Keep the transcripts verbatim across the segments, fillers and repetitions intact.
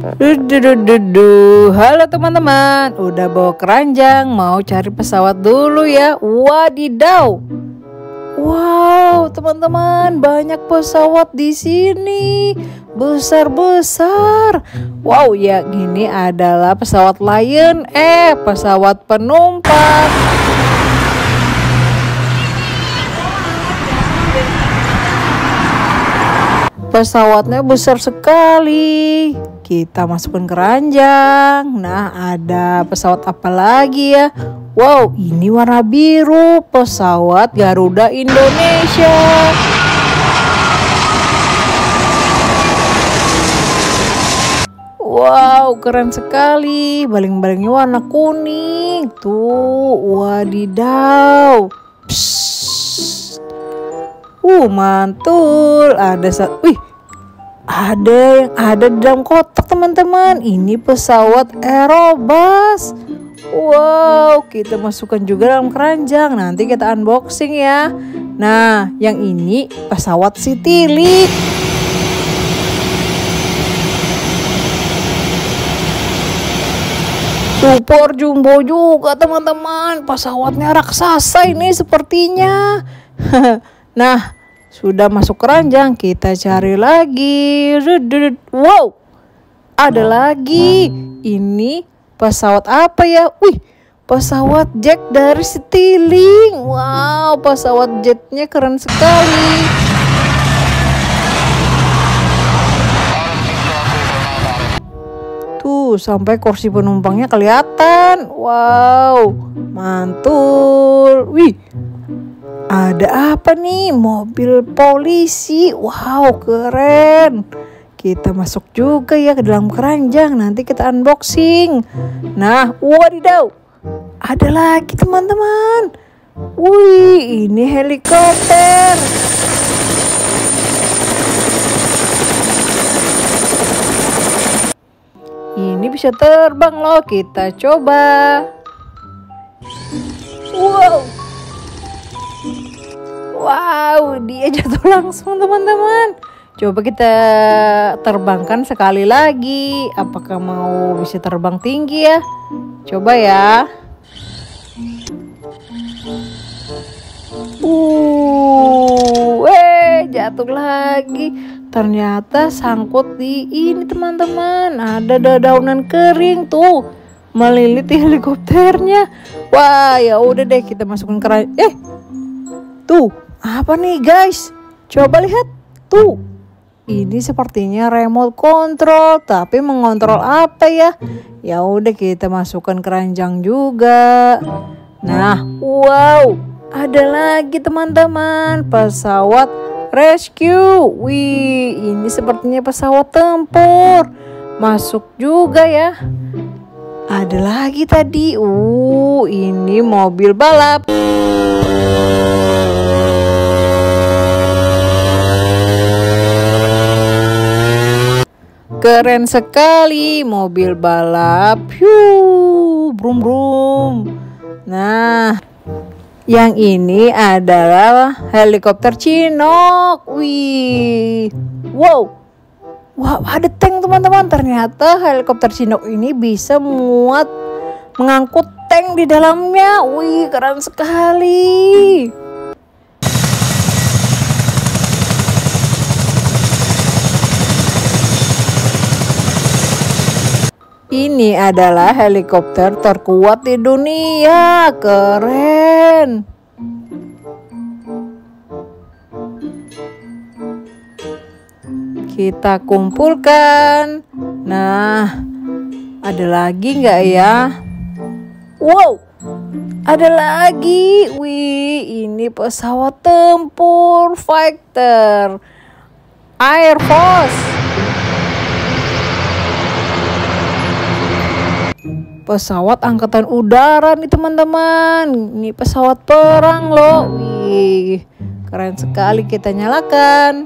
Dududududu. Halo teman-teman, udah bawa keranjang, mau cari pesawat dulu ya. Wadidaw. Wow, teman-teman, banyak pesawat di sini. Besar-besar. Wow, ya gini adalah pesawat Lion Air, pesawat penumpang. Pesawatnya besar sekali. Kita masukkan keranjang. Nah, ada pesawat apa lagi ya? Wow, ini warna biru. Pesawat Garuda Indonesia. Wow, keren sekali. Baling-balingnya warna kuning. Tuh, wadidaw. Psst. Uh, mantul. Ada satu. Wih. Ada yang ada di dalam kotak, teman-teman. Ini pesawat Aerobus. Wow, kita masukkan juga dalam keranjang. Nanti kita unboxing ya. Nah, yang ini pesawat Citylink. Super jumbo juga, teman-teman. Pesawatnya raksasa ini sepertinya. Nah, sudah masuk keranjang, kita cari lagi. Wow, ada lagi. Ini pesawat apa ya? Wih, pesawat jet dari Citylink. Wow, pesawat jetnya keren sekali. Tuh, sampai kursi penumpangnya kelihatan. Wow, mantul. Wih, ada apa nih? Mobil polisi. Wow, keren. Kita masuk juga ya ke dalam keranjang. Nanti kita unboxing. Nah, wadidaw. Ada lagi, teman-teman. Wih, ini helikopter. Ini bisa terbang loh. Kita coba. Wow. Wow, dia jatuh langsung, teman-teman. Coba kita terbangkan sekali lagi. Apakah mau bisa terbang tinggi ya? Coba ya. Uh, eh, jatuh lagi. Ternyata sangkut di ini, teman-teman. Ada dedaunan kering tuh meliliti helikopternya. Wah, ya udah deh, kita masukin keranjang. Eh, tuh. Apa nih guys? Coba lihat. Tuh. Ini sepertinya remote control, tapi mengontrol apa ya? Ya udah, kita masukkan keranjang juga. Nah, wow. Ada lagi, teman-teman. Pesawat rescue. Wih, ini sepertinya pesawat tempur. Masuk juga ya. Ada lagi tadi. Uh, ini mobil balap. Keren sekali mobil balap. Yuh, brum brum. Nah, yang ini adalah helikopter Chinook. Wih. Wow. Wow, ada tank, teman-teman. Ternyata helikopter Chinook ini bisa muat mengangkut tank di dalamnya. Wih, keren sekali. Ini adalah helikopter terkuat di dunia. Keren. Kita kumpulkan. Nah, ada lagi nggak ya? Wow, ada lagi. Wih, ini pesawat tempur fighter Air Force. Pesawat angkatan udara nih, teman-teman. Ini pesawat perang loh. Wih, keren sekali. Kita nyalakan.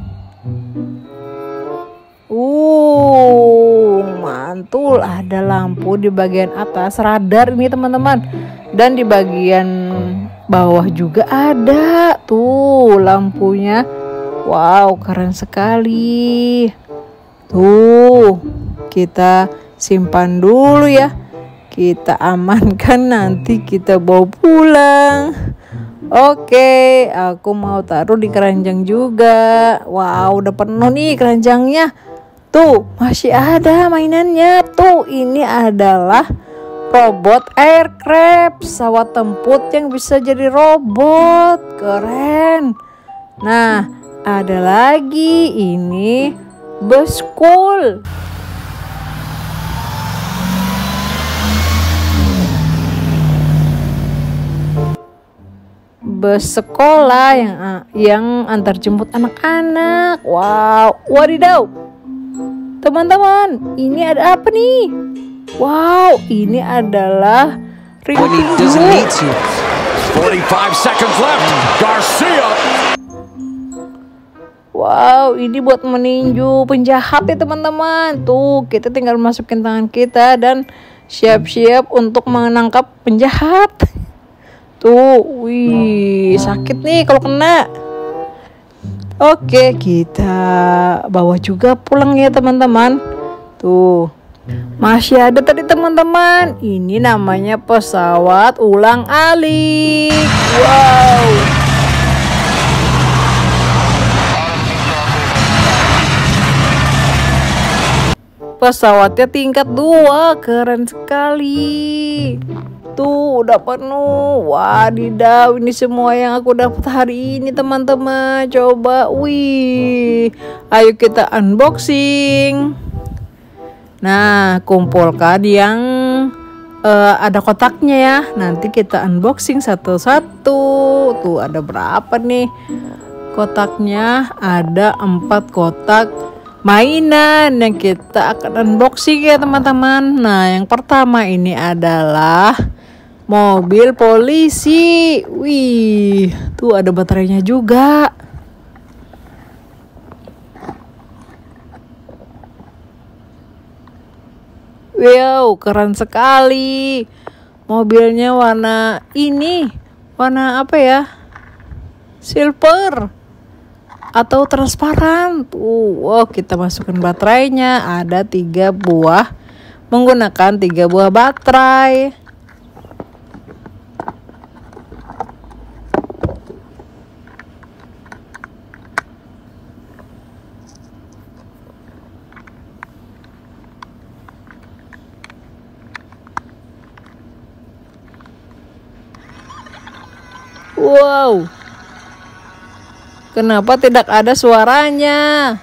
Uh, mantul. Ada lampu di bagian atas, radar ini, teman-teman. Dan di bagian bawah juga ada. Tuh lampunya. Wow, keren sekali. Tuh. kita simpan dulu ya. Kita amankan, nanti kita bawa pulang. Oke, aku mau taruh di keranjang juga. Wow, udah penuh nih keranjangnya. Tuh, masih ada mainannya. Tuh, ini adalah robot aircraft, pesawat tempur yang bisa jadi robot. Keren. Nah, ada lagi ini bus school. Bus sekolah yang yang antar jemput anak-anak. Wow, wadidaw. Teman-teman, ini ada apa nih? Wow, ini adalah rintinju. forty-five seconds left. Garcia. Wow, ini buat meninju penjahat ya teman-teman. Tuh, kita tinggal masukin tangan kita dan siap-siap untuk menangkap penjahat. Tuh, wih, sakit nih kalau kena. Oke, kita bawa juga pulang ya teman-teman. Tuh, masih ada tadi teman-teman. Ini namanya pesawat ulang-alik. Wow. Pesawatnya tingkat dua, keren sekali. Tuh, udah penuh. Wadidaw, ini semua yang aku dapat hari ini teman-teman. Coba, wih. Ayo kita unboxing. Nah, kumpulkan yang uh, ada kotaknya ya. Nanti kita unboxing satu-satu. Tuh, ada berapa nih kotaknya? Ada empat kotak mainan yang kita akan unboxing ya teman-teman. Nah, yang pertama ini adalah mobil polisi. Wih, tuh ada baterainya juga. Wow, keren sekali. Mobilnya warna ini, warna apa ya? Silver atau transparan. Tuh, wow, kita masukkan baterainya. Ada tiga buah, menggunakan tiga buah baterai. Wow, kenapa tidak ada suaranya?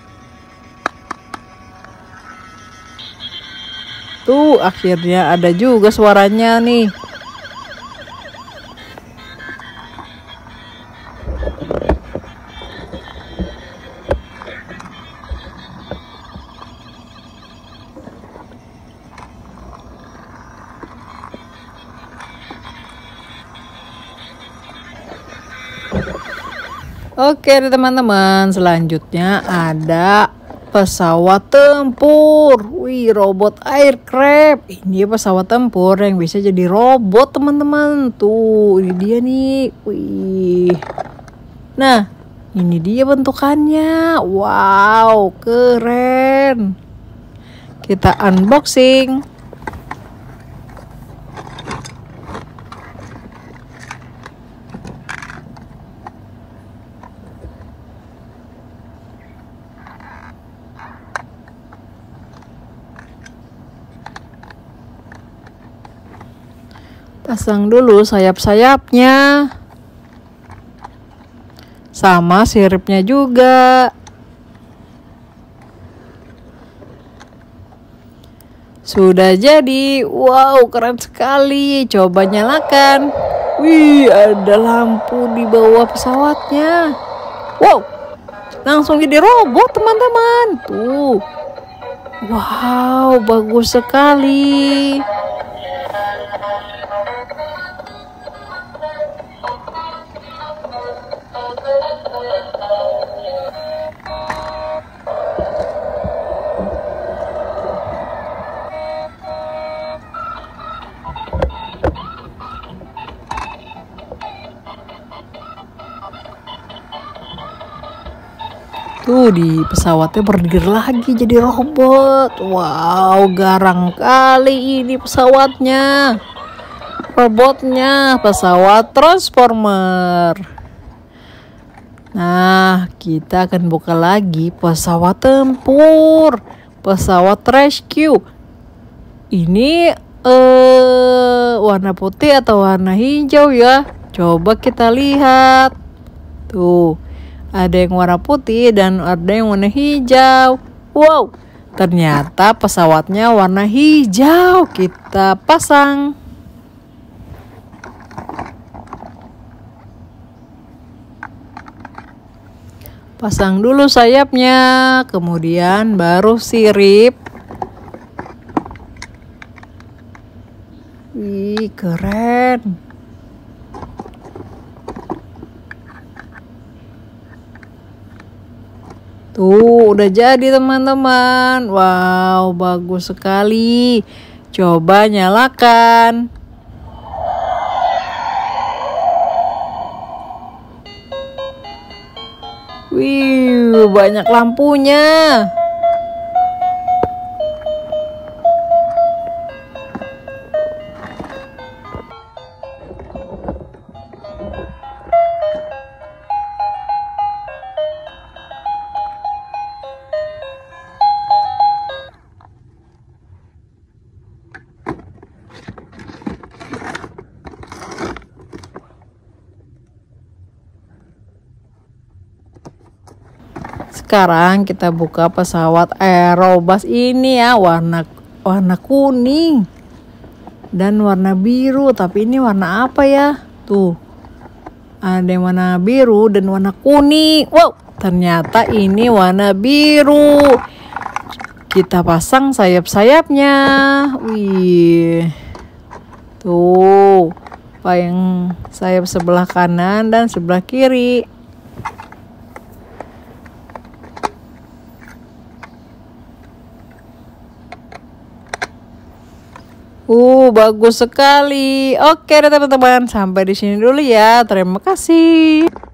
Tuh, akhirnya ada juga suaranya nih. Oke teman-teman, selanjutnya ada pesawat tempur. Wih, robot aircraft. Ini pesawat tempur yang bisa jadi robot teman-teman. Tuh, ini dia nih. Wih. Nah, ini dia bentukannya. Wow, keren. Kita unboxing. Pasang dulu sayap-sayapnya, sama siripnya juga. Sudah jadi. Wow, keren sekali. Coba nyalakan. Wih, ada lampu di bawah pesawatnya. Wow, langsung jadi robot teman-teman. Tuh, wow, bagus sekali. Tuh di pesawatnya berdiri lagi jadi robot. Wow, garang kali ini pesawatnya. Robotnya pesawat Transformer. Nah, kita akan buka lagi pesawat tempur, pesawat rescue. Ini eh warna putih atau warna hijau ya? Coba kita lihat. Tuh, ada yang warna putih dan ada yang warna hijau. Wow, ternyata pesawatnya warna hijau. Kita pasang. Pasang dulu sayapnya, kemudian baru sirip. Wih, keren. Tuh, udah jadi teman-teman. Wow, bagus sekali. Coba nyalakan. Wih, banyak lampunya. Sekarang kita buka pesawat Aerobus ini ya, warna warna kuning dan warna biru. Tapi ini warna apa ya? Tuh, ada yang warna biru dan warna kuning. Wow, ternyata ini warna biru. Kita pasang sayap-sayapnya. Wih, tuh, yang sayap sebelah kanan dan sebelah kiri. Uh, bagus sekali. Oke deh teman-teman, sampai di sini dulu ya. Terima kasih.